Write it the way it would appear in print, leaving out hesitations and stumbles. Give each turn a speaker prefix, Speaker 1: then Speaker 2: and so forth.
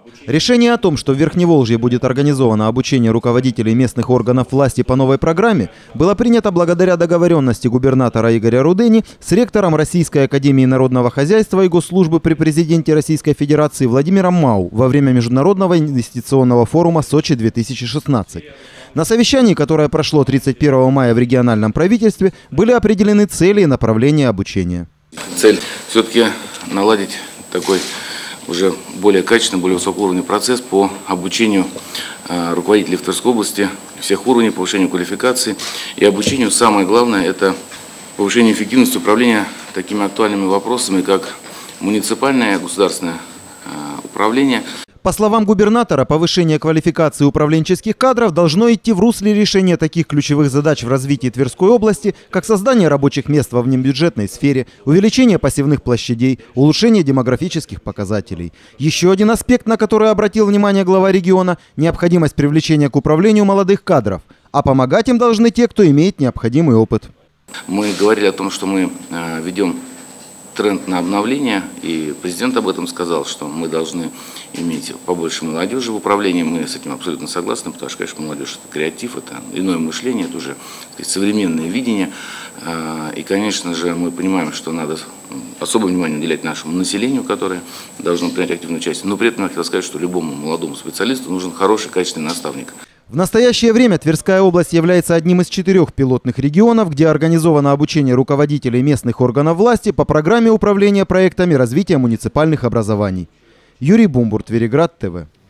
Speaker 1: Решение о том, что в Верхневолжье будет организовано обучение руководителей местных органов власти по новой программе, было принято благодаря договоренности губернатора Игоря Рудени с ректором Российской академии народного хозяйства и госслужбы при президенте Российской Федерации Владимиром Мау во время Международного инвестиционного форума Сочи-2016. На совещании, которое прошло 31 мая в региональном правительстве, были определены цели и направления обучения.
Speaker 2: Цель все-таки наладить такой уже более качественный, более высокоуровневый процесс по обучению руководителей в Тверской области всех уровней, повышению квалификации и обучению. Самое главное – это повышение эффективности управления такими актуальными вопросами, как муниципальное государственное управление.
Speaker 1: По словам губернатора, повышение квалификации управленческих кадров должно идти в русле решения таких ключевых задач в развитии Тверской области, как создание рабочих мест во внебюджетной сфере, увеличение посевных площадей, улучшение демографических показателей. Еще один аспект, на который обратил внимание глава региона – необходимость привлечения к управлению молодых кадров. А помогать им должны те, кто имеет необходимый опыт.
Speaker 2: Мы говорили о том, что мы ведем тренд на обновление, и президент об этом сказал, что мы должны иметь побольше молодежи в управлении. Мы с этим абсолютно согласны, потому что, конечно, молодежь – это креатив, это иное мышление, это уже, так сказать, современное видение. И, конечно же, мы понимаем, что надо особое внимание уделять нашему населению, которое должно принять активное участие. Но при этом я хотел сказать, что любому молодому специалисту нужен хороший, качественный наставник.
Speaker 1: В настоящее время Тверская область является одним из 4 пилотных регионов, где организовано обучение руководителей местных органов власти по программе управления проектами развития муниципальных образований. Юрий Бумбур, Твериград ТВ.